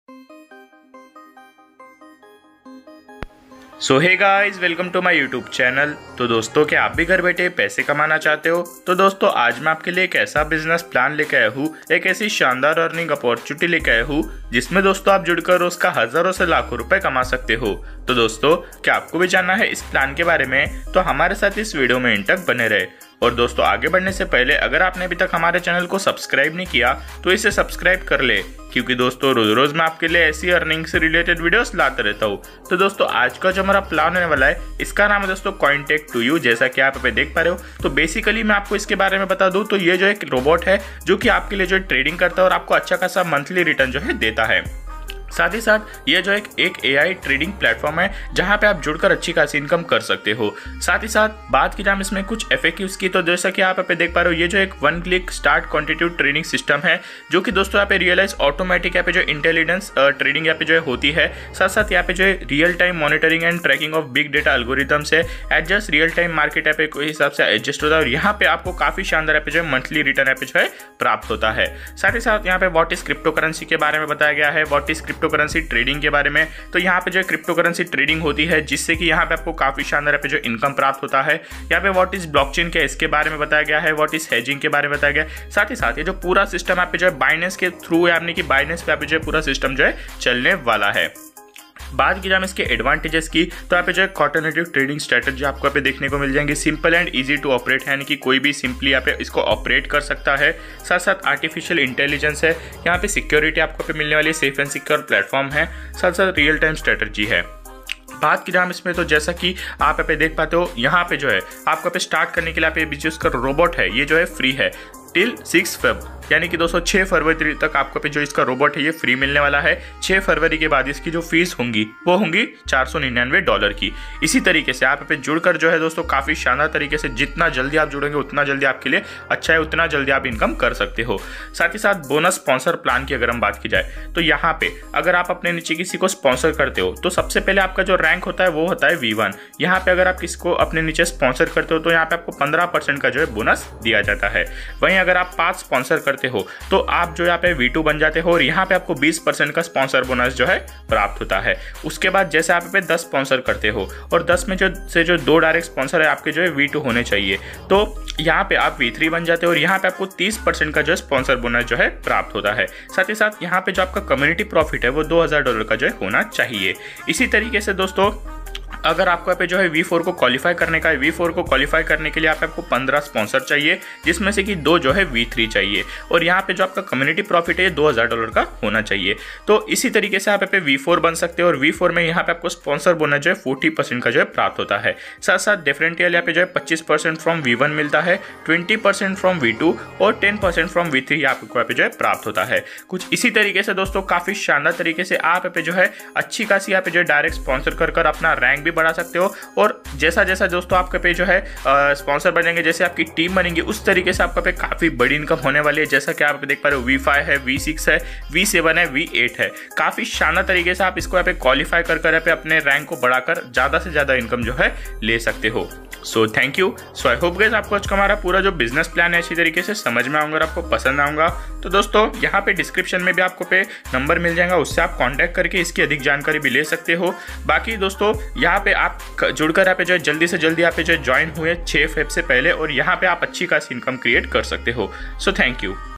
So hey guys, welcome to my YouTube channel. तो दोस्तों, क्या आप भी घर बैठे पैसे कमाना चाहते हो? तो दोस्तों, आज मैं आपके लिए एक ऐसा बिजनेस प्लान लेके आया हूँ, एक ऐसी शानदार अर्निंग अपॉर्चुनिटी लेके आया हूँ जिसमें दोस्तों आप जुड़कर उसका हजारों से लाखों रुपए कमा सकते हो। तो दोस्तों, क्या आपको भी जानना है इस प्लान के बारे में? तो हमारे साथ इस वीडियो में इन तक बने रहे। और दोस्तों, आगे बढ़ने से पहले अगर आपने अभी तक हमारे चैनल को सब्सक्राइब नहीं किया तो इसे सब्सक्राइब कर ले, क्योंकि दोस्तों रोज रोज मैं आपके लिए ऐसी अर्निंग से रिलेटेड वीडियोस लाता रहता हूँ। तो दोस्तों, आज का जो हमारा प्लान होने वाला है, इसका नाम है दोस्तों CoinTech2U, जैसा कि आप देख पा रहे हो। तो बेसिकली मैं आपको इसके बारे में बता दूं तो ये जो एक रोबोट है जो कि आपके लिए जो ट्रेडिंग करता है और आपको अच्छा खासा मंथली रिटर्न जो है देता है। साथ ही साथ ये जो एक AI ट्रेडिंग प्लेटफॉर्म है जहां पे आप जुड़कर अच्छी खासी इनकम कर सकते हो। साथ ही साथ बात की जाए इसमें कुछ FAQs की, तो जैसा कि आप पे देख पा रहे हो, ये जो एक 1 click start quantitative trading system है जो कि दोस्तों यहाँ पे रियलाइज ऑटोमेटिक यहाँ पे जो इंटेलिजेंस ट्रेडिंग यहाँ पे जो है होती है। साथ साथ यहाँ पे जो है real time monitoring and tracking of big data algorithms है, एडजस्ट रियल टाइम मार्केट यहाँ पे कोई हिसाब से एडजस्ट होता है और यहाँ पे आपको काफी शानदार यहाँ पे जो है मंथली रिटर्न यहाँ पे जो है प्राप्त होता है। साथ ही साथ यहाँ पे व्हाट इज क्रिप्टो करेंसी के बारे में बताया गया है, what is cryptocurrency trading के बारे में। तो यहाँ पे जो क्रिप्टो करेंसी ट्रेडिंग होती है जिससे कि यहाँ पे आपको काफी शानदार पे जो इनकम प्राप्त होता है। यहाँ पे व्हाट इज ब्लॉकचेन के इसके बारे में बताया गया है, व्हाट इज हेजिंग के बारे में बताया गया है। साथ ही साथ ये जो पूरा सिस्टम यहाँ पे जो है बाइनेंस के थ्रू, यानी कि बाइनेंस पे यहाँ पे जो है पूरा सिस्टम जो है चलने वाला है। बात की जाए इसके एडवांटेजेस की, तो यहाँ पे जो है ऑल्टरनेटिव ट्रेडिंग स्ट्रेटजी आपको यहाँ पे देखने को मिल जाएंगे। Simple and easy to operate है, यानी कि कोई भी सिंपली यहाँ पे इसको ऑपरेट कर सकता है। साथ साथ आर्टिफिशियल इंटेलिजेंस है, यहाँ पे सिक्योरिटी आपको पे मिलने वाली सेफ एंड सिक्योर प्लेटफॉर्म है, साथ साथ रियल टाइम स्ट्रेटजी है। बात की जाए इसमें, तो जैसा कि आप यहाँ पे देख पाते हो, यहाँ पे जो है आपको पे स्टार्ट करने के लिए आप जो इसका रोबोट है ये जो है फ्री है टिल 6 फेब, यानी कि दोस्तों 6 फरवरी तक आपको पे जो इसका रोबोट है ये फ्री मिलने वाला है। 6 फरवरी के बाद इसकी जो फीस होंगी वो होंगी $499 की। इसी तरीके से आप पे जुड़कर जो है दोस्तों काफी शानदार तरीके से, जितना जल्दी आप जुड़ेंगे उतना जल्दी आपके लिए अच्छा है, उतना जल्दी आप इनकम कर सकते हो। साथ ही साथ बोनस स्पॉन्सर प्लान की अगर हम बात की जाए, तो यहाँ पे अगर आप अपने नीचे किसी को स्पॉन्सर करते हो तो सबसे पहले आपका जो रैंक होता है वो होता है V1। यहाँ पे अगर आप किसको अपने नीचे स्पॉन्सर करते हो तो यहाँ पे आपको 15% का जो है बोनस दिया जाता है। वहीं अगर आप 5 स्पॉन्सर करते हो तो आप जो यहाँ पे V2 बन जाते हो और यहाँ पे आपको 20% का स्पॉन्सर बोनस जो है प्राप्त होता है। उसके बाद जैसे आप पे 10 स्पॉन्सर करते हो और 10 में जो 2 डायरेक्ट स्पॉन्सर है आपके जो है V2 होने चाहिए, तो यहाँ पे आप V3 बन जाते हो और यहाँ पे आपको 30% का जो है स्पॉन्सर बोनस जो है प्राप्त होता है। साथ ही साथ यहाँ पे जो आपका कम्युनिटी प्रॉफिट है वो $2000 का जो है होना चाहिए। इसी तरीके से दोस्तों, अगर आपको यहाँ पे जो है V4 को क्वालिफाई करने का है, V4 को क्वालिफाई करने के लिए आपको 15 स्पॉन्सर चाहिए, जिसमें से कि 2 जो है V3 चाहिए, और यहाँ पे जो आपका कम्युनिटी प्रॉफिट है $2000 का होना चाहिए। तो इसी तरीके से आप पे V4 बन सकते हो और V4 में यहाँ पे आपको स्पॉन्सर बोनस जो है 40% का जो है प्राप्त होता है। साथ साथ डिफरेंशियल यहाँ पे जो है 25% फ्रॉम V1 मिलता है, 20% फ्रॉम V2 और 10% फ्रॉम V3 आपको यहाँ पे जो है प्राप्त होता है। कुछ इसी तरीके से दोस्तों काफी शानदार तरीके से आप पे जो है अच्छी खासी यहाँ पे जो है डायरेक्ट स्पॉन्सर कर अपना रैंक भी बढ़ा सकते हो। और जैसा जैसा दोस्तों आपके पे जो है स्पॉन्सर बनेंगे, जैसे आपकी टीम बनेंगी, उस तरीके से आपका पे काफी बड़ी इनकम होने वाली है। जैसा कि आप देख पा रहे हो, V5 है, V6 है, V7 है, V8 है। काफी शानदार तरीके से आप इसको यहाँ पे क्वालिफाई कर अपने रैंक को बढ़ाकर ज्यादा से ज्यादा इनकम जो है ले सकते हो। So thank you. So I hope guys आपको आज का हमारा पूरा जो बिजनेस प्लान है अच्छी तरीके से समझ में आऊंगा और आपको पसंद आऊंगा। तो दोस्तों, यहाँ पे डिस्क्रिप्शन में भी आपको पे नंबर मिल जाएगा, उससे आप कांटेक्ट करके इसकी अधिक जानकारी भी ले सकते हो। बाकी दोस्तों, यहाँ पे आप जुड़कर यहाँ पे जो है जल्दी से जल्दी यहाँ पे जो ज्वाइन हुए 6 फेब से पहले, और यहाँ पे आप अच्छी खासी इनकम क्रिएट कर सकते हो। So thank you.